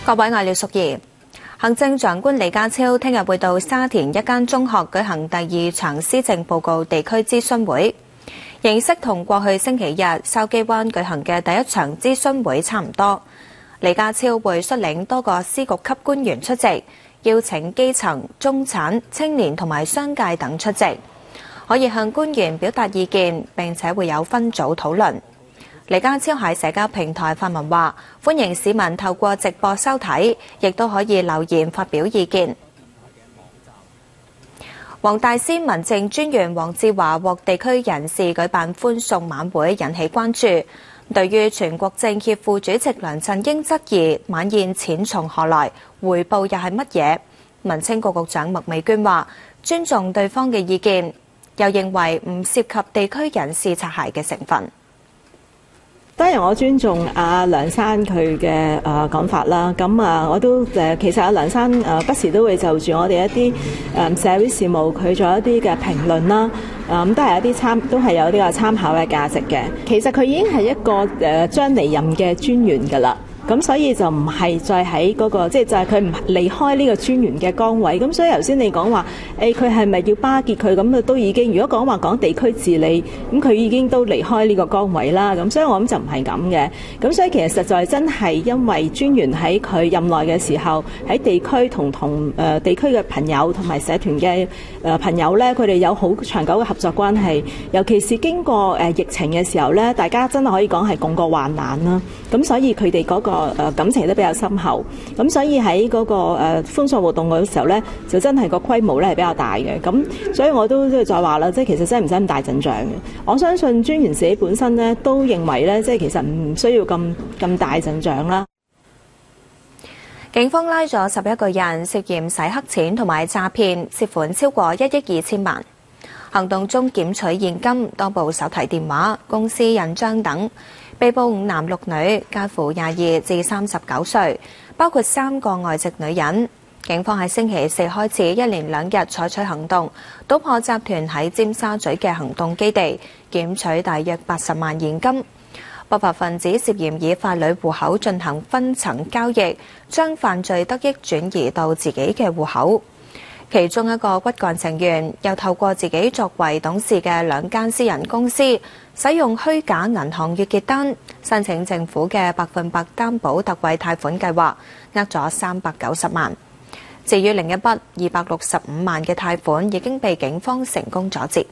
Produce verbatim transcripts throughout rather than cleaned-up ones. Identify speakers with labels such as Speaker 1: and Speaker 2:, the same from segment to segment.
Speaker 1: 各位愛廖淑儀，行政長官李家超聽日會到沙田一間中學舉行第二場施政報告地區諮詢會，形式同過去星期日筲箕灣舉行嘅第一場諮詢會差唔多。李家超會率領多個司局級官員出席，邀請基層、中產、青年同埋商界等出席，可以向官員表達意見，並且會有分組討論。李家超喺社交平台發文話，歡迎市民透過直播收睇，亦都可以留言發表意見。黃大仙民政專員黃志華獲地區人士舉辦歡送晚會，引起關注。對於全國政協副主席梁振英質疑晚宴錢從何來，回報又係乜嘢？民青局局長麥美娟話尊重對方嘅意見，又認為唔涉及地區人士擦鞋嘅成分。
Speaker 2: 當然我尊重阿梁生佢嘅誒講法啦，咁啊我都誒其實阿梁生誒不時都會就住我哋一啲誒社會事務佢做一啲嘅評論啦，咁都係一啲參都係有呢個參考嘅價值嘅。其實佢已經係一個誒將離任嘅專員㗎啦。咁所以就唔係再喺嗰個，即係就係佢唔離開呢個專員嘅崗位。咁所以頭先你講話，誒佢係咪要巴結佢？咁啊都已經，如果講話講地區治理，咁佢已經都離開呢個崗位啦。咁所以我諗就唔係咁嘅。咁所以其實實在真係因為專員喺佢任內嘅時候，喺地區同同誒地區嘅朋友同埋社團嘅誒朋友咧，佢哋有好長久嘅合作關係。尤其是經過誒疫情嘅時候咧，大家真係可以講係共過患難啦。咁所以佢哋嗰個誒感情都比較深厚，咁所以喺嗰個誒歡送活動嗰時候咧，就真係個規模咧係比較大嘅。咁所以我都即係再話啦，即係其實真係唔使咁大陣仗嘅。我相信專員自己本身咧都認為咧，即係其實唔需要咁咁大陣仗啦。
Speaker 1: 警方拉咗十一個人涉嫌洗黑錢同埋詐騙，涉款超過一億二千萬。行動中檢取現金、多部手提電話、公司印章等。被捕五男六女，介乎廿二至三十九歲，包括三個外籍女人。警方喺星期四開始一連兩日採取行動，搗破集團喺尖沙咀嘅行動基地，檢取大約八十萬現金。不法分子涉嫌以傀儡戶口進行分層交易，將犯罪得益轉移到自己嘅戶口。其中一個骨幹成員又透過自己作為董事嘅兩間私人公司，使用虛假銀行月結單，申請政府嘅百分百擔保特惠貸款計劃，呃咗三百九十萬。至於另一筆二百六十五萬嘅貸款，已經被警方成功阻截。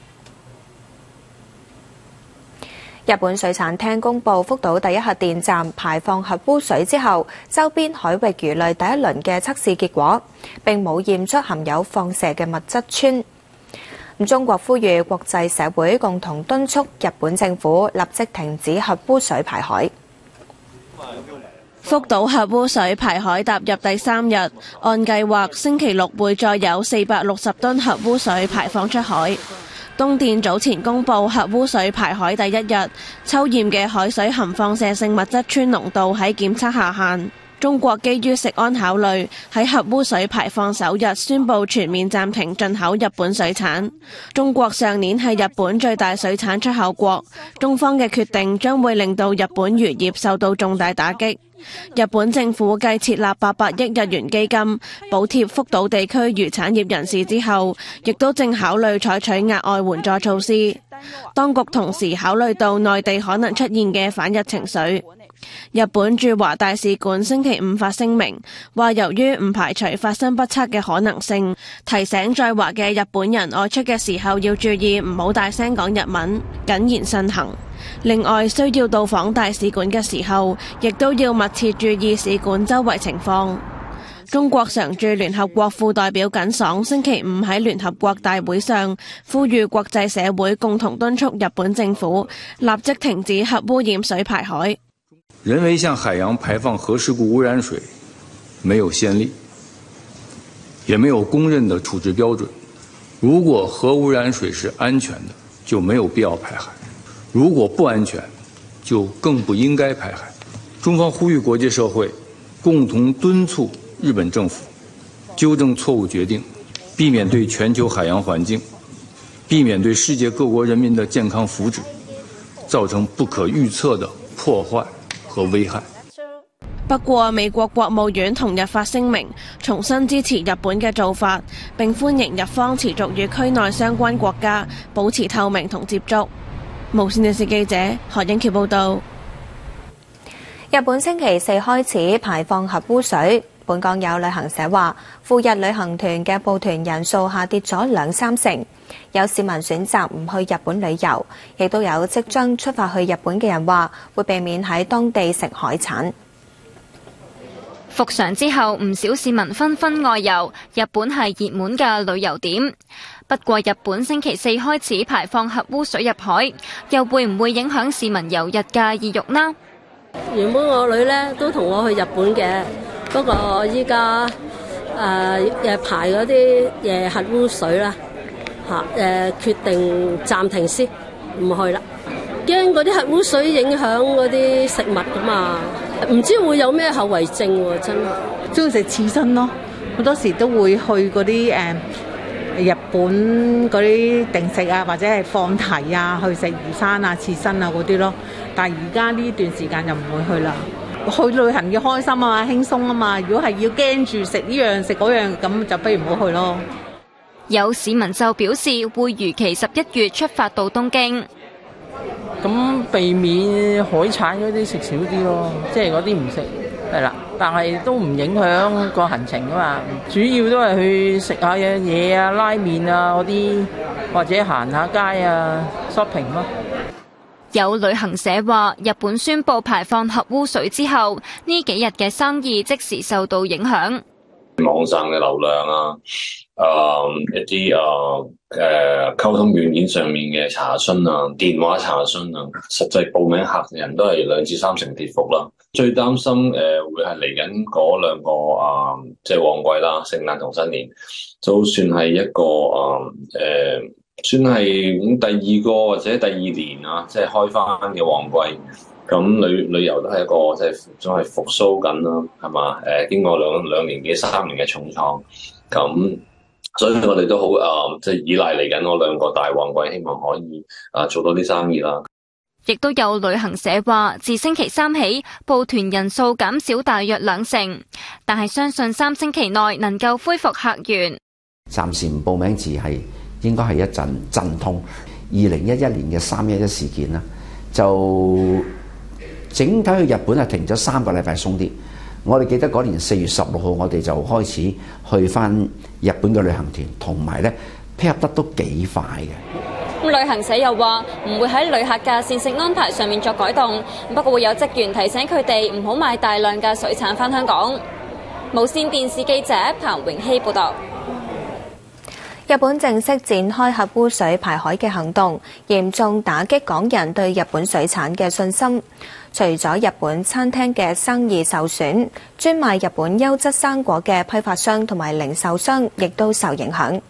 Speaker 1: 日本水產廳公布福島第一核電站排放核污水之後，周邊海域魚類第一輪嘅測試結果，並冇驗出含有放射嘅物質氚。中國呼籲國際社會共同敦促日本政府立即停止核污水排海。
Speaker 3: 福島核污水排海踏入第三日，按計劃星期六會再有四百六十噸核污水排放出海。東電早前公布核污水排海第一日，抽驗嘅海水含放射性物質氚濃度喺檢測下限。中國基於食安考慮，喺核污水排放首日宣布全面暫停進口日本水產。中國上年係日本最大水產出口國，中方嘅決定將會令到日本漁業受到重大打擊。日本政府繼設立八百億日元基金補貼福島地區漁產業人士之後，亦都正考慮採取額外援助措施。當局同時考慮到內地可能出現嘅反日情緒。日本駐華大使館星期五發聲明，話由於唔排除發生不測嘅可能性，提醒在華嘅日本人外出嘅時候要注意唔好大聲講日文，謹言慎行。另外，需要到訪大使館嘅時候，亦都要密切注意使館周圍情況。中國常駐聯合國副代表耿爽星期五喺聯合國大會上呼籲國際社會共同敦促日本政府立即停止核污染水排海。
Speaker 4: 人為向海洋排放核事故污染水沒有先例，也沒有公認的處置標準。如果核污染水是安全的，就沒有必要排海；如果不安全，就更不應該排海。中方呼籲國際社會共同敦促日本政府糾正錯誤決定，避免對全球海洋環境、避免對世界各國人民的健康福祉造成不可預測的破壞和危害。
Speaker 3: 不過，美國國務院同日發聲明，重新支持日本嘅做法，並歡迎日方持續與區內相關國家保持透明同接觸。無線電視記者何英橋報導。
Speaker 1: 日本星期四開始排放核污水，本港有旅行社話，赴日旅行團嘅報團人數下跌咗兩三成，有市民選擇唔去日本旅遊，亦都有即將出發去日本嘅人話，會避免喺當地食海產。
Speaker 5: 復常之後，唔少市民紛紛外遊，日本係熱門嘅旅遊點。不過，日本星期四開始排放核污水入海，又會唔會影響市民遊日嘅意欲呢？
Speaker 6: 原本我女咧都同我去日本嘅，不過依家誒誒排嗰啲誒核污水啦嚇誒，決定暫停先，唔去啦。驚嗰啲核污水影響嗰啲食物㗎嘛，唔知會有咩後遺症喎，真係。
Speaker 7: 中意食刺身咯，好多時都會去嗰啲誒日本嗰啲定食啊，或者係放題啊，去食魚生啊、刺身啊嗰啲咯。但係而家呢段時間就唔會去啦。去旅行要開心啊嘛，輕鬆啊嘛。如果係要驚住食呢樣食嗰樣，咁就不如唔好去咯。
Speaker 5: 有市民就表示會如期十一月出發到東京。
Speaker 8: 咁避免海產嗰啲食少啲咯，即係嗰啲唔食係啦，但係都唔影響個行程㗎嘛。主要都係去食下嘢嘢啊、拉麵啊嗰啲，或者行下街啊、shopping 咯。
Speaker 5: 有旅行社話，日本宣布排放核污水之後，呢幾日嘅生意即時受到影響。
Speaker 9: 網上嘅流量啊，誒、呃、一啲誒誒溝通軟件上面嘅查詢啊，電話查詢啊，實際報名客人都係兩至三成跌幅啦。最擔心誒、呃、會係嚟緊嗰兩個啊、呃，即係旺季啦，聖誕同新年，都算係一個啊誒、呃，算係第二個或者第二年啊，即係開翻嘅旺季。咁旅旅遊都係一個即係仲係復甦緊啦，係嘛？誒，經過兩兩年幾三年嘅重創，咁所以我哋都好啊，即係依賴嚟緊嗰兩個大旺季，希望可以啊做到啲生意啦。
Speaker 5: 亦都有旅行社話，自星期三起，報團人數減少大約兩成，但係相信三星期內能夠恢復客源。
Speaker 10: 暫時唔報名字係應該係一陣陣痛。二零一一年嘅三一一事件啦，就整體去日本係停咗三個禮拜鬆啲。我哋記得嗰年四月十六號，我哋就開始去返日本嘅旅行團，同埋咧配合得都幾快嘅。
Speaker 5: 咁旅行社又話唔會喺旅客嘅膳食安排上面作改動，不過會有職員提醒佢哋唔好買大量嘅水產返香港。無線電視記者彭榮希報導。
Speaker 1: 日本正式展開核污水排海嘅行動，嚴重打擊港人對日本水產嘅信心。除咗日本餐廳嘅生意受損，專賣日本優質生果嘅批發商同埋零售商亦都受影響。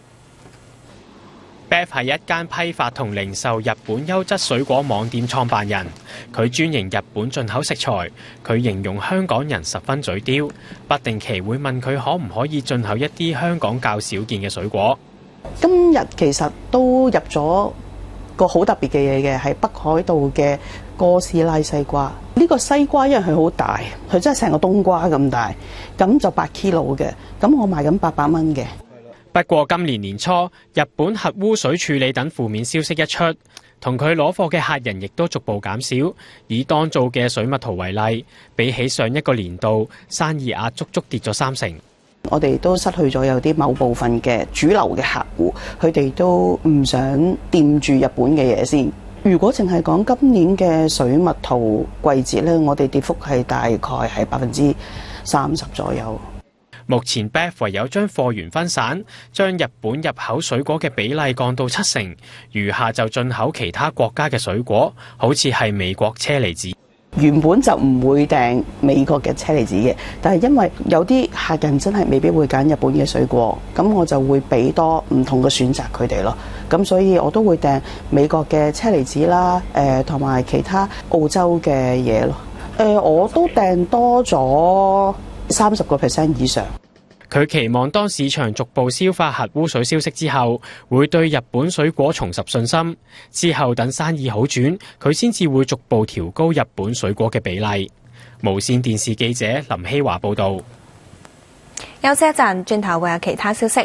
Speaker 11: Beth 係一間批發同零售日本優質水果網店創辦人，佢專營日本進口食材。佢形容香港人十分嘴刁，不定期會問佢可唔可以進口一啲香港較少見嘅水果。
Speaker 12: 今日其實都入咗個好特別嘅嘢嘅，係北海道嘅哥斯拉西瓜。呢個西瓜因為佢好大，佢真係成個冬瓜咁大，咁就八 kilo 嘅，咁我賣緊八百蚊嘅。
Speaker 11: 不過今年年初，日本核污水處理等負面消息一出，同佢攞貨嘅客人亦都逐步減少。以當造嘅水蜜桃為例，比起上一個年度，生意額足足跌咗三成。
Speaker 12: 我哋都失去咗有啲某部分嘅主流嘅客戶，佢哋都唔想掂住日本嘅嘢先。如果淨係講今年嘅水蜜桃季節咧，我哋跌幅係大概係百分之三十左右。
Speaker 11: 目前 Beth 唯有將貨源分散，將日本入口水果嘅比例降到七成，餘下就進口其他國家嘅水果，好似係美國車厘子。
Speaker 12: 原本就唔會訂美國嘅車厘子嘅，但係因為有啲客人真係未必會揀日本嘅水果，咁我就會俾多唔同嘅選擇佢哋咯。咁所以我都會訂美國嘅車厘子啦，誒同埋其他澳洲嘅嘢咯。誒、呃、我都訂多咗三十個 percent 以上。
Speaker 11: 佢期望當市場逐步消化核污水消息之後，會對日本水果重拾信心。之後等生意好轉，佢先至會逐步調高日本水果嘅比例。 無線電視記者林希華報導。
Speaker 1: 休息一陣，轉頭會有其他消息。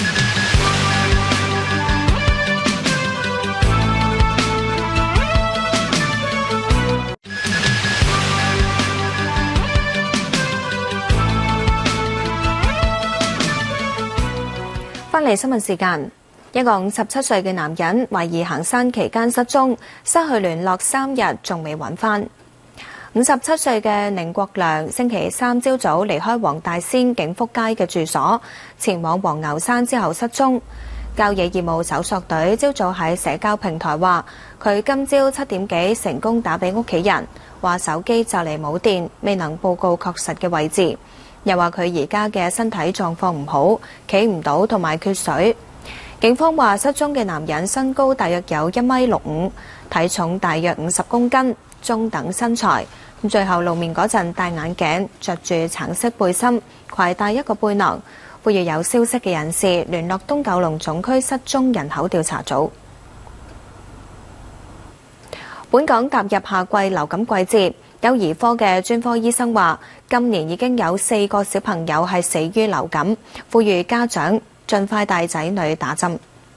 Speaker 1: 翻嚟新聞時間，一個五十七歲嘅男人懷疑行山期間失蹤，失去聯絡三日，仲未揾翻。五十七歲嘅寧國良星期三朝早離開黃大仙景福街嘅住所，前往黃牛山之後失蹤。郊野業務搜索隊朝早喺社交平台話，佢今朝七點幾成功打俾屋企人，話手機就嚟冇電，未能報告確實嘅位置。又話佢而家嘅身體狀況唔好，企唔到同埋缺水。警方話失蹤嘅男人身高大約有一米六五，體重大約五十公斤，中等身材。最後露面嗰陣戴眼鏡，着住橙色背心，攜帶一個背囊。呼籲有消息嘅人士聯絡東九龍總區失蹤人口調查組。本港踏入夏季流感季節，幼兒科嘅專科醫生話，今年已經有四個小朋友係死於流感，呼籲家長盡快帶仔女打針。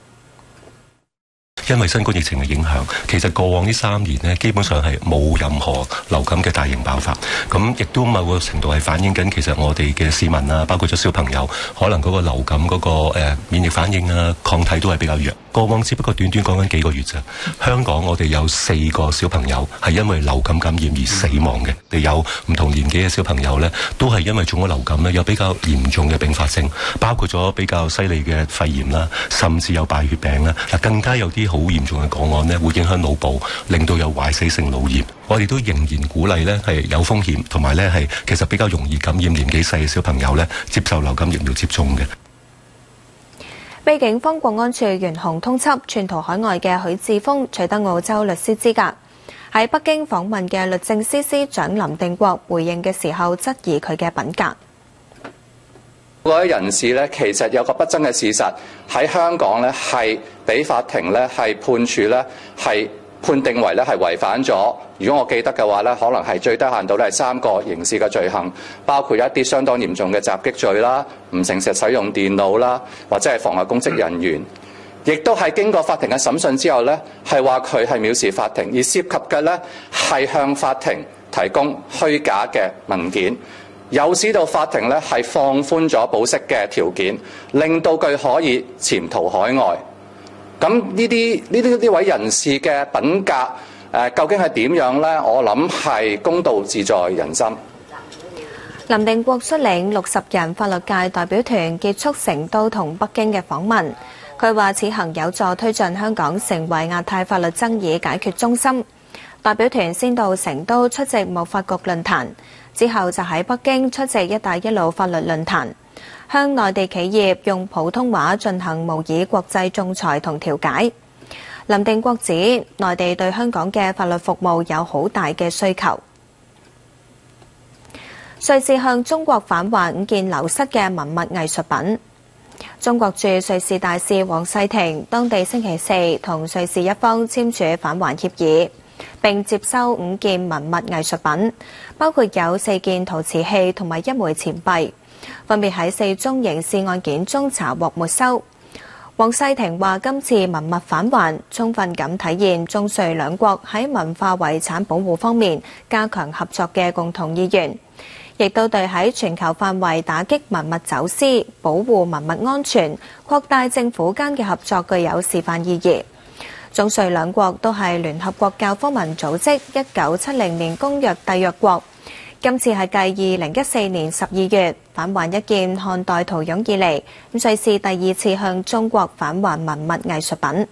Speaker 13: 因為新冠疫情嘅影響，其實過往呢三年呢，基本上係冇任何流感嘅大型爆發。咁亦都某個程度係反映緊，其實我哋嘅市民啊，包括咗小朋友，可能嗰個流感嗰個誒免疫反應啊、抗體都係比較弱。過往只不過短短講緊幾個月啫。香港我哋有四個小朋友係因為流感感染而死亡嘅。我哋有唔同年紀嘅小朋友呢，都係因為中咗流感呢，有比較嚴重嘅併發症，包括咗比較犀利嘅肺炎啦，甚至有敗血病啦。嗱，更加有啲好嚴重嘅個案呢，會影響腦部，令到有壞死性腦炎。我哋都仍然鼓勵呢係有風險，同埋呢係其實比較容易感染年紀細嘅小朋友呢，接受流感疫苗接種嘅。
Speaker 1: 被警方國安處懸紅通緝竄逃海外嘅許智峰取得澳洲律師資格。喺北京訪問嘅律政司司長林定國回應嘅時候質疑佢嘅品格。
Speaker 14: 嗰位人士咧，其實有個不爭嘅事實喺香港咧，係俾法庭咧係判處咧係判定為咧係違反咗。如果我記得嘅話咧，可能係最低限度咧係三個刑事嘅罪行，包括一啲相當嚴重嘅襲擊罪啦、唔誠實使用電腦啦，或者係妨礙公職人員。亦都係經過法庭嘅審訊之後咧，係話佢係藐視法庭，而涉及嘅咧係向法庭提供虛假嘅文件。有使到法庭咧係放寬咗保釋嘅條件，令到佢可以潛逃海外。咁呢啲呢啲呢位人士嘅品格誒、呃，究竟係點樣呢？我諗係公道自在人心。
Speaker 1: 林定國率領六十人法律界代表團結束成都同北京嘅訪問。佢話此行有助推進香港成為亞太法律爭議解決中心。代表團先到成都出席貿發局論壇。之後就喺北京出席一帶一路法律論壇，向內地企業用普通話進行模擬國際仲裁同調解。林定國指，內地對香港嘅法律服務有好大嘅需求。瑞士向中國返還五件流失嘅文物藝術品。中國駐瑞士大使王世廷當地星期四同瑞士一方簽署返還協議，並接收五件文物藝術品，包括有四件陶瓷器同埋一枚錢幣，分別喺四宗刑事案件中查獲沒收。王世廷話：今次文物返還充分咁體現中瑞兩國喺文化遺產保護方面加強合作嘅共同意願，亦都對喺全球範圍打擊文物走私、保護文物安全、擴大政府間嘅合作具有示範意義。中瑞兩國都係聯合國教科文組織一九七零年公約締約國，今次係繼二零一四年十二月返還一件漢代陶俑以嚟，咁瑞士第二次向中國返還文物藝術品。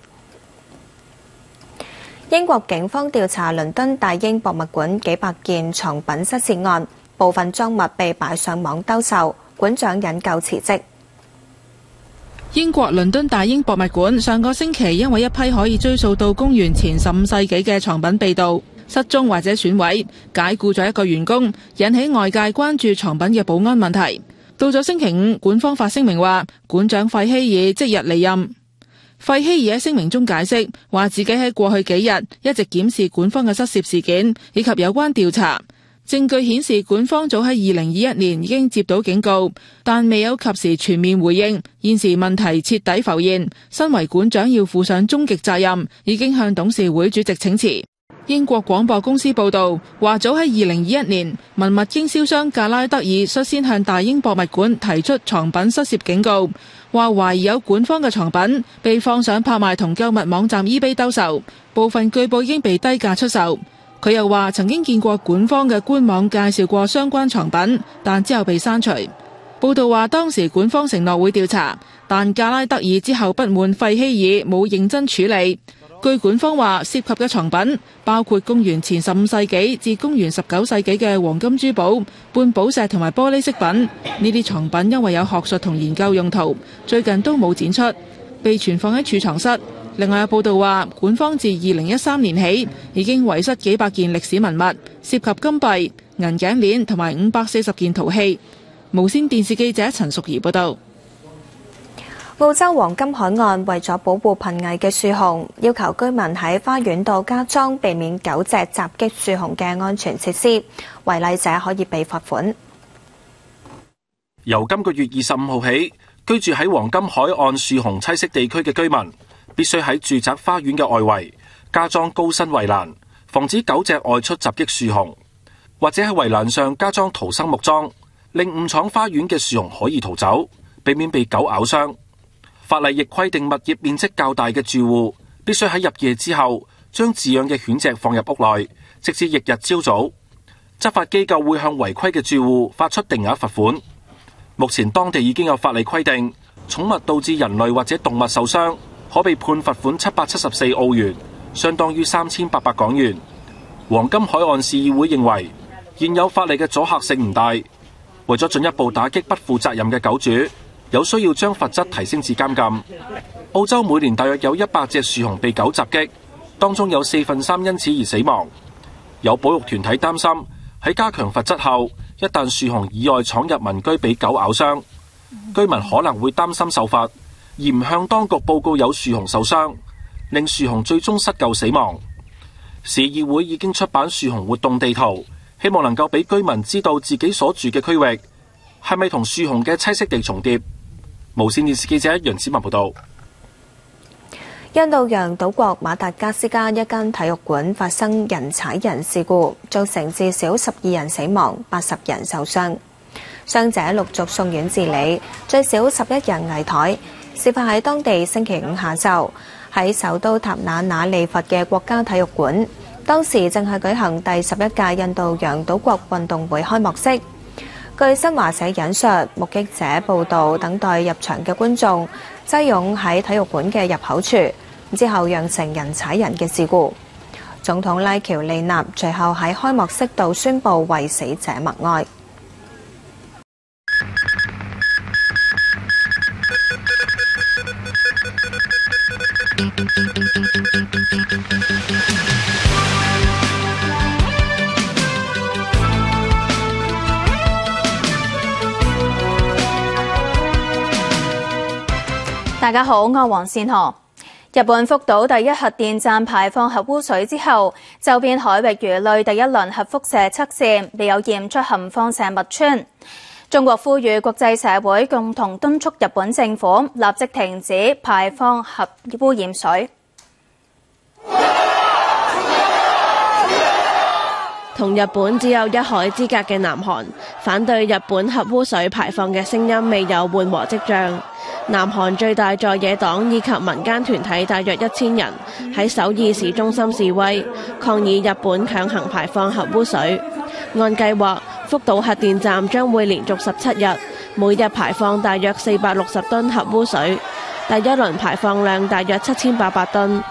Speaker 1: 英國警方調查倫敦大英博物館幾百件藏品失竊案，部分贓物被擺上網兜售，館長引咎辭職。
Speaker 15: 英國倫敦大英博物館上個星期因為一批可以追溯到公元前十五世紀嘅藏品被盜、失蹤或者損毀，解僱咗一個員工，引起外界關注藏品嘅保安問題。到咗星期五，館方發聲明話，館長費希爾即日離任。費希爾喺聲明中解釋，話自己喺過去幾日一直檢視館方嘅失竊事件以及有關調查。 證據顯示管方早喺二零二一年已經接到警告，但未有及時全面回應，現時問題徹底浮現，身為館長要負上終極責任，已經向董事會主席請辭。英國廣播公司報道話，早喺二零二一年，文物經銷商格拉德爾率先向大英博物館提出藏品失竊警告，話懷疑有館方嘅藏品被放上拍賣同購物網站 eBay 兜售，部分據報已經被低價出售。佢又話曾經見過館方嘅官網介紹過相關藏品，但之後被刪除。報道話當時館方承諾會調查，但格拉德爾之後不滿費希爾冇認真處理。據館方話，涉及嘅藏品包括公元前十五世紀至公元十九世紀嘅黃金珠寶、半寶石同埋玻璃飾品。呢啲藏品因為有學術同研究用途，最近都冇展出，被存放喺儲藏室。另外有報道話，館方自二零一三年起已經遺失幾百件歷史文物，涉及金幣、銀頸鏈同埋五百四十件陶器。無線電視記者陳淑儀報道。
Speaker 1: 澳洲黃金海岸為咗保護瀕危嘅樹熊，要求居民喺花園度加裝避免狗隻襲擊樹熊嘅安全設施，違例者可以被罰款。
Speaker 16: 由今個月二十五號起，居住喺黃金海岸樹熊棲息地區嘅居民必須喺住宅花園嘅外圍加裝高身圍欄，防止狗隻外出襲擊樹熊，或者喺圍欄上加裝逃生木樁，令誤闖花園嘅樹熊可以逃走，避免被狗咬傷。法例亦規定物業面積較大嘅住戶必須喺入夜之後將飼養嘅犬隻放入屋內，直至翌日朝早。執法機構會向違規嘅住戶發出定額罰款。目前當地已經有法例規定，寵物導致人類或者動物受傷，可被判罰款七百七十四澳元，相當於三千八百港元。黃金海岸市議會認為現有法例嘅阻嚇性唔大，為咗進一步打擊不負責任嘅狗主，有需要將罰則提升至監禁。澳洲每年大約有一百隻樹熊被狗襲擊，當中有四分三因此而死亡。有保育團體擔心喺加強罰則後，一旦樹熊意外闖入民居被狗咬傷，居民可能會擔心受罰，而唔向當局報告有樹熊受傷，令樹熊最終失救死亡。市議會已經出版樹熊活動地圖，希望能夠俾居民知道自己所住嘅區域係咪同樹熊嘅棲息地重疊。無線電視記者楊子文報道。
Speaker 1: 印度洋島國馬達加斯加一間體育館發生人踩人事故，造成至少十二人死亡，八十人受傷。傷者陸續送院治理，最少十一人危殆。事發喺當地星期五下晝，喺首都塔那那利佛嘅國家體育館，當時正係舉行第十一屆印度洋島國運動會開幕式。據新華社引述目擊者報道，等待入場嘅觀眾擠擁喺體育館嘅入口處，之後釀成人踩人嘅事故。總統拉喬利納隨後喺開幕式度宣布為死者默哀。
Speaker 17: 大家好，我係黃善河。日本福島第一核電站排放核污水之後，周邊海域魚類第一輪核輻射測試未有驗出含放射物氚。中國呼籲國際社會共同敦促日本政府立即停止排放核污染水。
Speaker 3: 同日本只有一海之隔嘅南韓，反對日本核污水排放嘅聲音未有緩和跡象。南韓最大在野黨以及民間團體大約一千人喺首爾市中心示威，抗議日本強行排放核污水。按計劃，福島核電站將會連續十七日，每日排放大約四百六十噸核污水，第一輪排放量大約七千八百噸。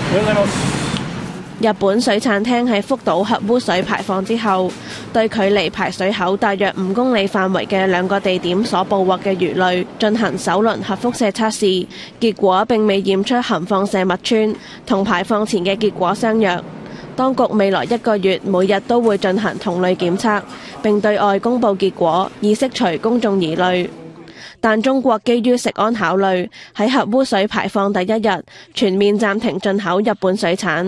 Speaker 3: 日本水產廳喺福島核污水排放之後，對距離排水口大約五公里範圍嘅兩個地點所捕獲嘅魚類進行首輪核輻射測試，結果並未驗出含放射物氚，同排放前嘅結果相若。當局未來一個月每日都會進行同類檢測，並對外公佈結果，以釋除公眾疑慮。但中國基於食安考慮，喺核污水排放第一日全面暫停進口日本水產。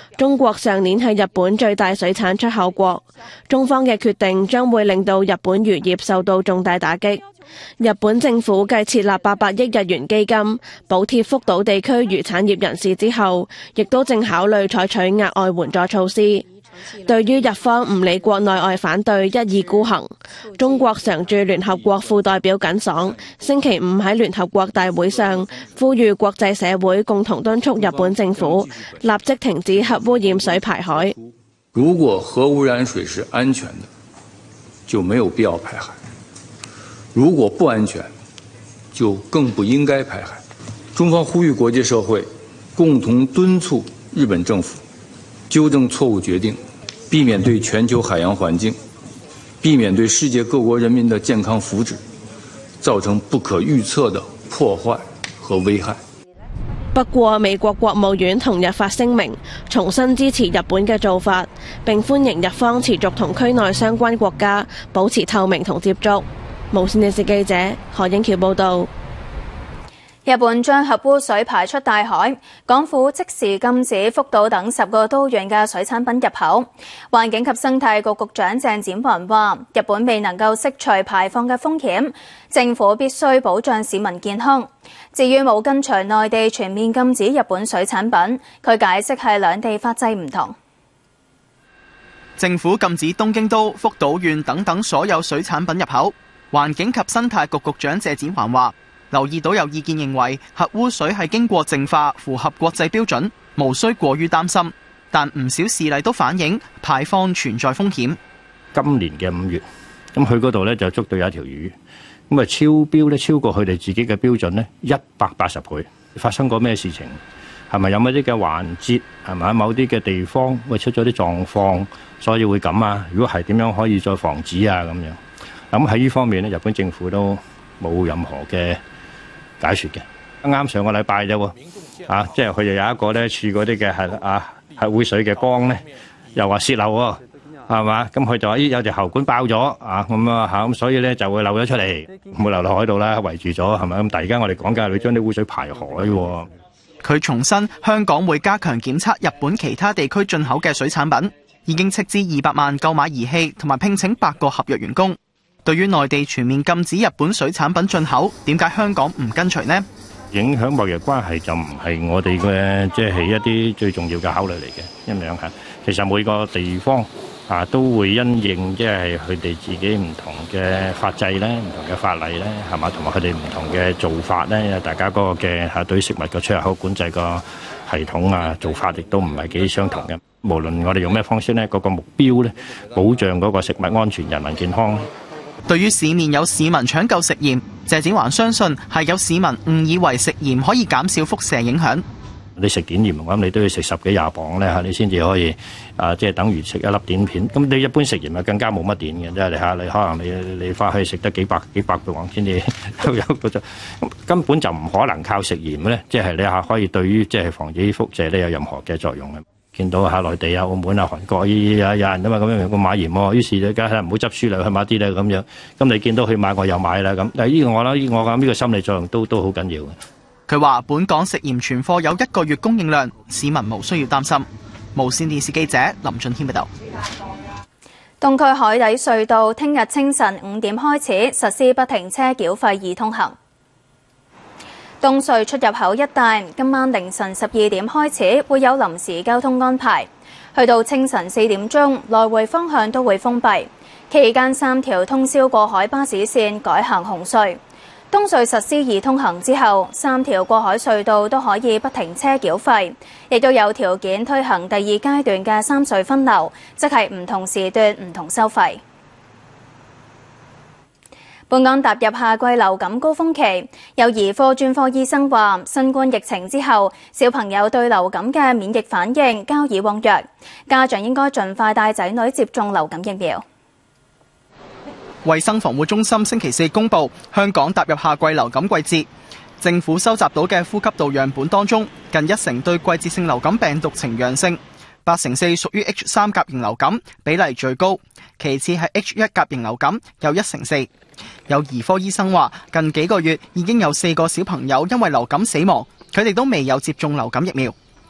Speaker 3: 中國上年係日本最大水產出口國，中方嘅決定將會令到日本漁業受到重大打擊。日本政府繼設立八百億日元基金補貼福島地區漁產業人士之後，亦都正考慮採取額外援助措施。對於日方唔理國內外反對，一意孤行，中國常駐聯合國副代表耿爽星期五喺聯合國大會上呼籲國際社會共同敦促日本政府立即停止核污染水排海。
Speaker 4: 如果核污染水是安全的，就沒有必要排海；如果不安全，就更不應該排海。中方呼籲國際社會共同敦促日本政府糾正錯誤決定，避免對全球海洋環境、避免對世界各國人民的健康福祉造成不可預測的破壞和危害。
Speaker 3: 不過，美國國務院同日發聲明，重新支持日本嘅做法，並歡迎日方持續同區內相關國家保持透明同接觸。無線電視記者何英橋報導。
Speaker 17: 日本將核污水排出大海，港府即時禁止福島等十個都縣嘅水產品入口。環境及生態局局長鄭展雲話：日本未能夠釋除排放嘅風險，政府必須保障市民健康。至於冇跟隨內地全面禁止日本水產品，佢解釋係兩地法制唔同。
Speaker 18: 政府禁止東京都、福島縣等等所有水產品入口。環境及生態局局長謝展寰話：留意到有意見認為核污水係經過淨化，符合國際標準，無需過於擔心。但唔少事例都反映排放存在風險。
Speaker 19: 今年嘅五月，咁佢嗰度咧就捉到有一條魚，咁啊超標咧超過佢哋自己嘅標準咧一百八十倍。發生過咩事情？係咪有某啲嘅環節？係咪喺某啲嘅地方會出咗啲狀況，所以會咁啊？如果係點樣可以再防止啊？咁樣咁喺呢方面咧，日本政府都冇任何嘅解說嘅。啱啱上個禮拜啫喎，啊，即係佢哋有一個咧處嗰啲嘅係啊核污水嘅缸咧，又話泄漏喎，係嘛？咁佢就話咦有條喉管爆咗啊，咁啊嚇，咁所以咧就會漏咗出嚟，冇流落海度啦，圍住咗係咪？咁但係而家我哋講緊係你將啲污水排海喎。
Speaker 18: 佢重申香港會加強檢測日本其他地區進口嘅水產品，已經斥資二百萬購買儀器同埋聘請八個合約員工。對於內地全面禁止日本水產品進口，點解香港唔跟隨呢？
Speaker 19: 影響貿易關係就唔係我哋嘅即係一啲最重要嘅考慮嚟嘅，咁樣嚇。其實每個地方啊都會因應即係佢哋自己唔同嘅法制咧、唔同嘅法例咧，係嘛，同埋佢哋唔同嘅做法咧，大家嗰個嘅嚇對食物嘅出入口管制個系統啊做法亦都唔係幾相同嘅。無論我哋用咩方式咧，嗰個目標咧，保障嗰個食物安全、人民健康。
Speaker 18: 對於市面有市民搶購食鹽，謝展寰相信係有市民誤以為食鹽可以減少輻射影響。
Speaker 19: 你食碘鹽咁，你都要食十幾廿磅咧嚇，你先至可以啊，即係等於食一粒碘片。咁你一般食鹽啊，更加冇乜碘嘅，即係你嚇你可能你你翻去食得幾百幾百磅先至有嗰種，根本就唔可能靠食鹽咧，即係你嚇可以對於即係防止輻射咧有任何嘅作用嘅。見到下內地啊、澳門啊、韓國依有有人啊嘛，咁樣個買鹽喎，於是就梗係唔好執輸啦，去買啲啦咁樣。咁你見到佢買，我又買啦咁。但係呢個我諗，我諗呢個心理作用都都好緊要嘅。
Speaker 18: 佢話：本港食鹽存貨有一個月供應量，市民無需要擔心。無線電視記者林俊軒報道。
Speaker 17: 東區海底隧道聽日清晨五點開始實施不停車繳費易通行。東隧出入口一帶今晚凌晨十二點開始會有臨時交通安排，去到清晨四點鐘，來回方向都會封閉。期間三條通宵過海巴士線改行紅隧。東隧實施易通行之後，三條過海隧道都可以不停車繳費，亦都有條件推行第二階段嘅三隧分流，即係唔同時段唔同收費。本港踏入夏季流感高峰期，有兒科專科醫生話，新冠疫情之後，小朋友對流感嘅免疫反應較以往弱，家長應該盡快帶仔女接種流感疫苗。
Speaker 18: 衛生防護中心星期四公布，香港踏入夏季流感季節。政府收集到嘅呼吸道樣本當中，近一成對季節性流感病毒呈陽性，八成四屬於 H 三甲型流感，比例最高。其次係 H 一甲型流感，有一成四。有兒科醫生話，近幾個月已經有四個小朋友因為流感死亡，佢哋都未有接種流感疫苗。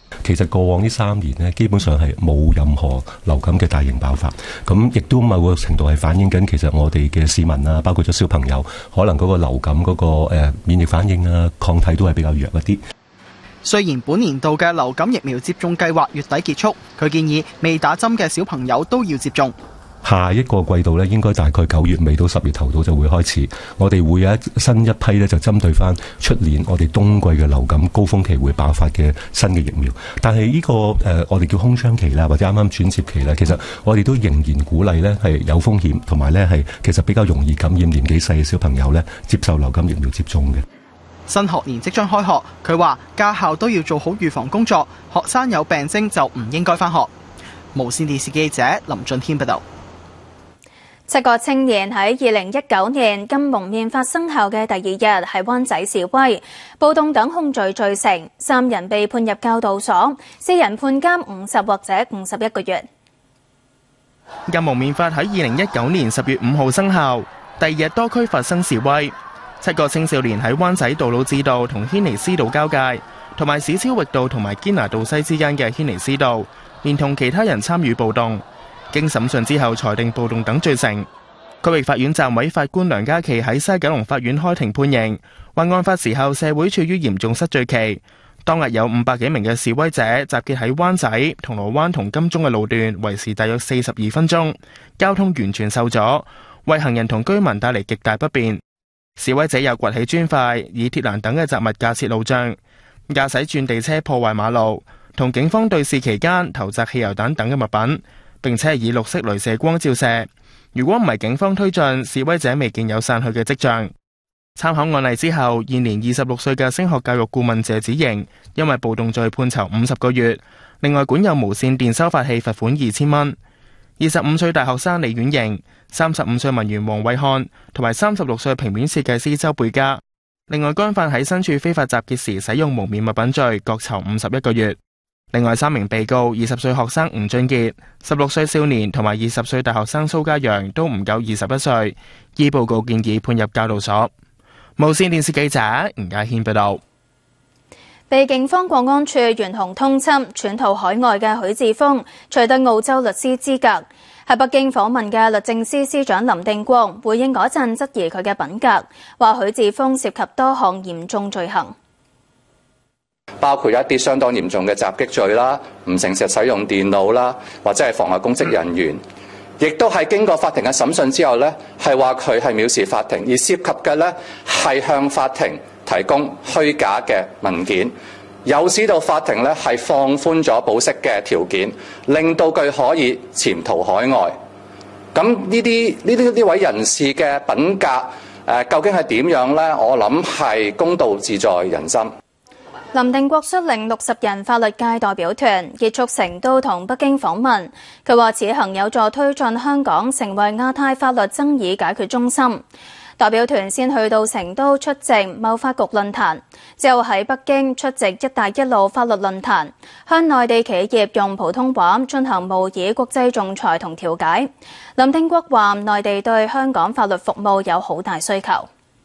Speaker 13: 其實過往呢三年呢，基本上係冇任何流感嘅大型爆發，咁亦都某個程度係反映緊其實我哋嘅市民啊，包括咗小朋友，可能嗰個流感嗰個誒免疫反應啊、抗體都係比較弱一啲。
Speaker 18: 雖然本年度嘅流感疫苗接種計劃月底結束，佢建議未打針嘅小朋友都要接種。
Speaker 13: 下一個季度咧，應該大概九月尾到十月頭度就會開始。我哋會有一新一批咧，就針對翻出年我哋冬季嘅流感高峰期會爆發嘅新嘅疫苗。但係呢、這個誒、呃，我哋叫空窗期啦，或者啱啱轉接期咧，其實我哋都仍然鼓勵咧係有風險，同埋咧係其實比較容易感染年紀細嘅小朋友咧接受流感疫苗接種嘅。
Speaker 18: 新學年即將開學，佢話家校都要做好預防工作，學生有病徵就唔應該返學。無線電視記者林俊軒報道。
Speaker 17: 七個青年喺二零一九年禁蒙面法生效嘅第二日喺灣仔示威，暴動等控罪罪成，三人被判入教導所，四人判監五十或者五十一個月。
Speaker 20: 禁蒙面法喺二零一九年十月五號生效，第二日多區發生示威，七個青少年喺灣仔杜老誌道同軒尼詩道交界，同埋史超域道同埋堅拿道西之間嘅軒尼詩道，連同其他人參與暴動。經審訊之後裁定暴動等罪成。區域法院暫委法官梁家琪喺西九龍法院開庭判刑，話案發時候社會處於嚴重失序期，當日有五百幾名嘅示威者集結喺灣仔、銅鑼灣同金鐘嘅路段，維持大約四十二分鐘，交通完全受阻，為行人同居民帶嚟極大不便。示威者又掘起磚塊，以鐵欄等嘅雜物架設路障，駕駛轉地車破壞馬路，同警方對峙期間投擲汽油彈等嘅物品，並且以綠色雷射光照射。如果唔係警方推進，示威者未見有散去嘅跡象。參考案例之後，現年二十六歲嘅升學教育顧問謝子瑩因為暴動罪判囚五十個月，另外管有無線電收發器罰款二千蚊。二十五歲大學生李婉瑩、三十五歲文員黃偉漢同埋三十六歲平面設計師周貝嘉，另外干犯喺身處非法集結時使用蒙面物品罪，各囚五十一個月。另外三名被告，二十歲學生吳俊傑、十六歲少年同埋二十歲大學生蘇家陽都唔夠二十一歲，依報告建議判入教導所。無線電視記者吳家軒報道。
Speaker 17: 被警方國安處懸紅通緝竄逃海外嘅許智峰取得澳洲律師資格。喺北京訪問嘅律政司司長林定國回應嗰陣質疑佢嘅品格，話許智峰涉及多項嚴重罪行，
Speaker 14: 包括一啲相當嚴重嘅襲擊罪啦、唔誠實使用電腦啦，或者係妨礙公職人員，亦都係經過法庭嘅審訊之後呢，係話佢係藐視法庭，而涉及嘅呢係向法庭提供虛假嘅文件，有使到法庭呢係放寬咗保釋嘅條件，令到佢可以潛逃海外。咁呢啲呢啲呢位人士嘅品格誒、呃，究竟係點樣呢？我諗係公道自在人心。
Speaker 17: 林定國率領六十人法律界代表團結束成都同北京訪問，佢話此行有助推進香港成為亞太法律爭議解決中心。代表團先去到成都出席貿發局論壇，之後喺北京出席一帶一路法律論壇，向內地企業用普通話進行模擬國際仲裁同調解。林定國話內地對香港法律服務有好大需求。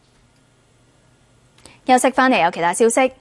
Speaker 17: 休息返嚟有其他消息。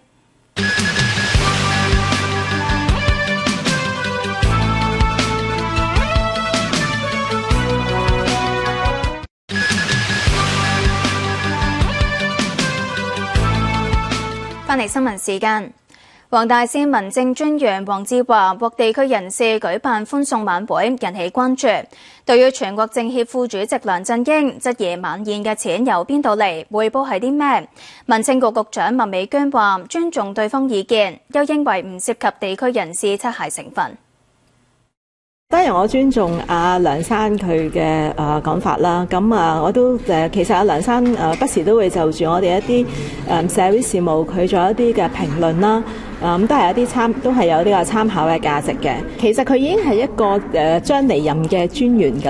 Speaker 17: 返嚟新聞時間，黃大仙民政專員黃志華獲地區人士舉辦歡送晚會，引起關注。對於全國政協副主席梁振英質疑晚宴嘅錢由邊度嚟，匯報係啲咩？民政局局長麥美娟話尊重對方意見，又認為唔涉及地區人士擦鞋成分。
Speaker 2: 當然我尊重阿梁生佢嘅誒講法啦，咁啊我都誒其實阿梁生誒不時都會就住我哋一啲誒社會事務佢做一啲嘅評論啦，咁都係一啲參都係有呢個參考嘅價值嘅。其實佢已經係一個誒將離任嘅專員㗎啦。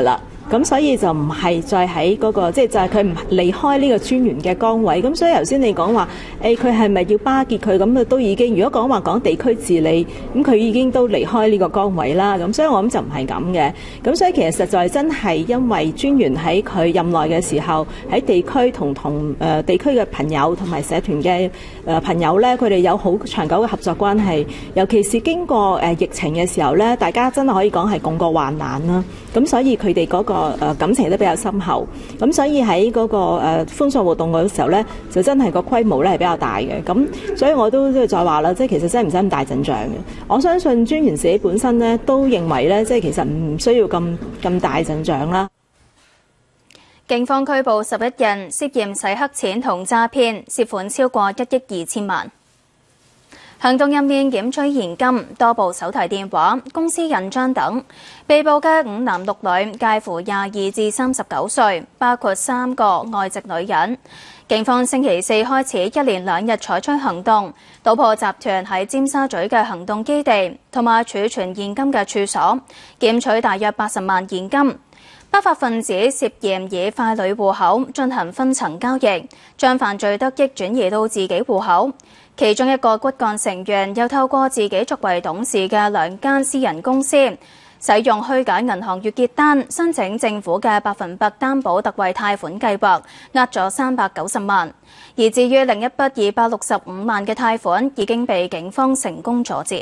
Speaker 2: 咁所以就唔係再喺嗰個，即係就係佢唔離開呢個專員嘅崗位。咁所以頭先你講話誒，佢係咪要巴結佢咁啊？都已經，如果講話講地區治理，咁佢已經都離開呢個崗位啦。咁所以我諗就唔係咁嘅。咁所以其實實在真係因為專員喺佢任內嘅時候，喺地區同同誒地區嘅朋友同埋社團嘅誒朋友咧，佢哋有好長久嘅合作關係。尤其是經過誒疫情嘅時候咧，大家真係可以講係共過患難啦。咁所以佢哋嗰個誒感情都比較深厚。咁所以喺嗰個誒歡送活動嗰時候咧，就真係個規模咧係比較大嘅。咁所以我都即係再話啦，即係其實真係唔使咁大陣仗嘅。我相信專員自己本身咧都認為咧，即係其實唔需要咁咁大陣仗啦。
Speaker 17: 警方拘捕十一人，涉嫌洗黑錢同詐騙，涉款超過一億二千萬。行動入面檢取現金、多部手提電話、公司印章等。被捕嘅五男六女，介乎廿二至三十九歲，包括三個外籍女人。警方星期四開始一連兩日採取行動，搗破集團喺尖沙咀嘅行動基地同埋儲存現金嘅處所，檢取大約八十萬現金。不法分子涉嫌以傀儡戶口進行分層交易，將犯罪得益轉移到自己戶口。其中一個骨幹成員又透過自己作為董事嘅兩間私人公司，使用虛假銀行月結單申請政府嘅百分百擔保特惠貸款計劃，呃咗三百九十萬。而至於另一筆二百六十五萬嘅貸款已經被警方成功阻截。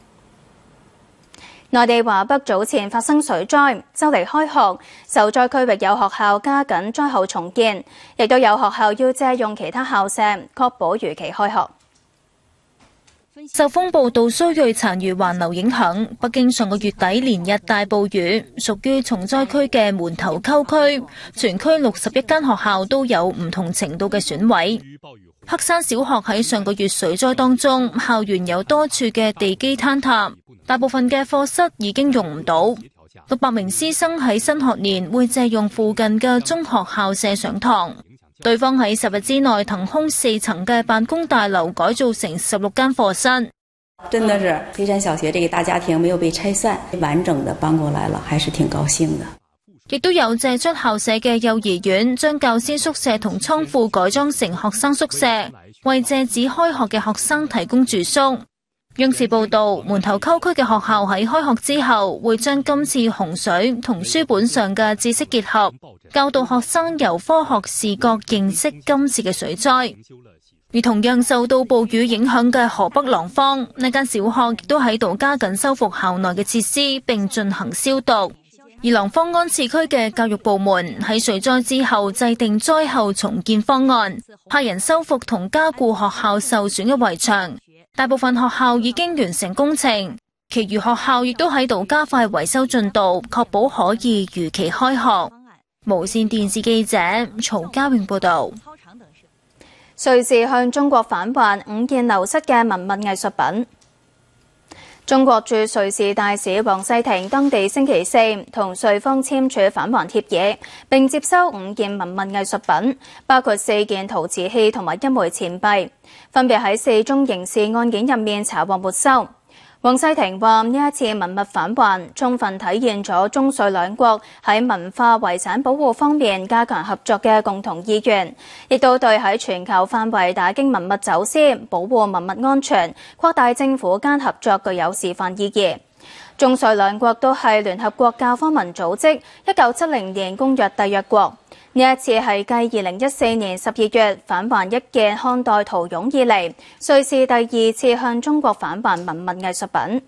Speaker 17: 內地華北早前發生水災，就嚟開學，受災區域有學校加緊災後重建，亦都有學校要借用其他校舍，確保如期開學。
Speaker 21: 受風暴杜蘇芮殘餘環流影響，北京上個月底連日大暴雨，屬於重災區嘅門頭溝區，全區六十一間學校都有唔同程度嘅損毀。黑山小學喺上個月水災當中，校園有多處嘅地基坍塌，大部分嘅課室已經用唔到。六百名師生喺新學年會借用附近嘅中學校舍上堂。對方喺十日之內騰空四層嘅辦公大樓，改造成十六間課室。
Speaker 22: 真的是黑山小學這個大家庭沒有被拆散，完整的搬過來了，還是挺高興的。
Speaker 21: 亦都有借出校舍嘅幼兒園，將教師宿舍同倉庫改裝成學生宿舍，為借址開學嘅學生提供住宿。央視報道，門頭溝區嘅學校喺開學之後，會將今次洪水同書本上嘅知識結合，教導學生由科學視角認識今次嘅水災。而同樣受到暴雨影響嘅河北廊坊，呢間小學亦都喺度加緊修復校內嘅設施，並進行消毒。而廊坊安置區嘅教育部門喺水災之後制定災後重建方案，派人修復同加固學校受損嘅圍牆。大部分學校已經完成工程，其餘學校亦都喺度加快維修進度，確保可以如期開學。無線電視記者曹家永報道。
Speaker 17: 瑞士向中國返還五件流失嘅文物藝術品。中國駐瑞士大使王世廷當地星期四同瑞方簽署返還協議，並接收五件文物藝術品，包括四件陶瓷器同埋一枚錢幣，分別喺四宗刑事案件入面查獲沒收。王世廷話：呢一次文物返還，充分體現咗中瑞兩國喺文化遺產保護方面加強合作嘅共同意願，亦都對喺全球範圍打擊文物走私、保護文物安全、擴大政府間合作具有示範意義。中瑞兩國都係聯合國教科文組織一九七零年公約締約國。呢一次係繼二零一四年十二月返還一件漢代陶俑以嚟，瑞士第二次向中國返還文物藝術品。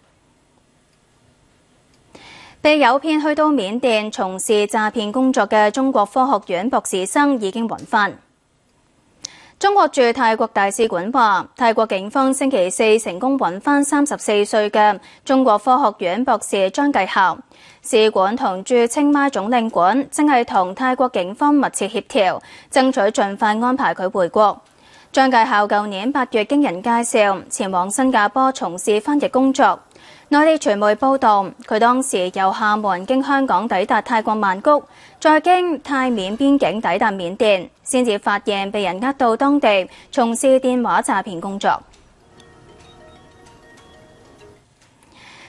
Speaker 17: 被誘騙去到緬甸從事詐騙工作嘅中國科學院博士生已經還返。中國駐泰國大使館話，泰國警方星期四成功揾返三十四歲嘅中國科學院博士張繼孝。使館同駐清邁總領館正係同泰國警方密切協調，爭取盡快安排佢回國。張繼孝舊年八月經人介紹前往新加坡從事翻譯工作。內地傳媒報道，佢當時由廈門經香港抵達泰國曼谷，再經泰緬邊境抵達緬甸，先至發現被人呃到當地從事電話詐騙工作。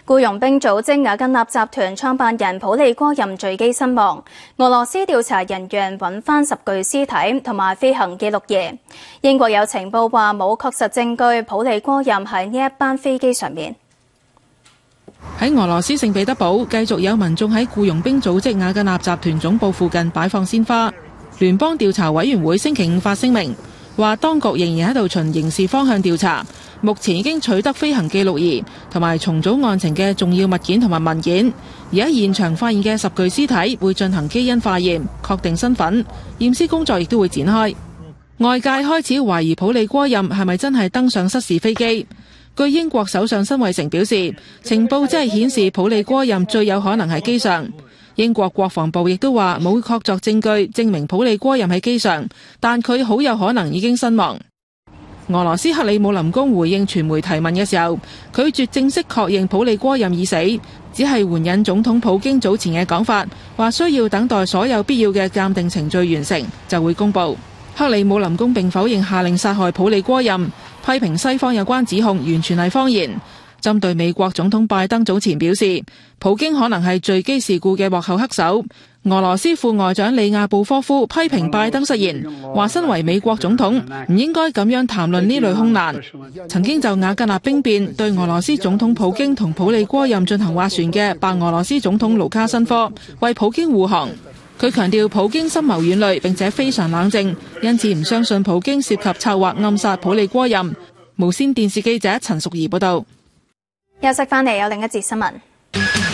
Speaker 17: 僱傭兵組織瓦格納集團創辦人普利戈任墜機身亡，俄羅斯調查人員揾翻十具屍體同埋飛行記錄儀。英國有情報話冇確實證據普利戈任喺呢一班飛機上面。
Speaker 15: 喺俄羅斯聖彼得堡，繼續有民眾喺僱傭兵組織瓦格納集團總部附近擺放鮮花。聯邦調查委員會星期五發聲明，話當局仍然喺度循刑事方向調查，目前已經取得飛行記錄儀同埋重組案情嘅重要物件同埋文件，而喺現場發現嘅十具屍體會進行基因化驗，確定身份，驗屍工作亦都會展開。外界開始懷疑普利戈任係咪真係登上失事飛機。據英國首相辛偉誠表示，情報只係顯示普利戈任最有可能喺機上。英國國防部亦都話冇確鑿證據證明普利戈任喺機上，但佢好有可能已經身亡。俄羅斯克里姆林宮回應傳媒提問嘅時候，拒絕正式確認普利戈任已死，只係援引總統普京早前嘅講法，話需要等待所有必要嘅鑑定程序完成就會公佈。克里姆林宮並否認下令殺害普利戈任，批評西方有關指控完全係謊言。針對美國總統拜登早前表示，普京可能係墜機事故嘅幕後黑手，俄羅斯副外長里亞布科夫批評拜登失言，話身為美國總統唔應該咁樣談論呢類空難。曾經就瓦格納兵變對俄羅斯總統普京同普利戈任進行斡旋嘅白俄羅斯總統盧卡申科為普京護航。佢強調普京深謀遠慮並且非常冷靜，因此唔相信普京涉及策劃暗殺普利戈任。無線電視記者陳淑儀報道。
Speaker 17: 休息返嚟有另一節新聞。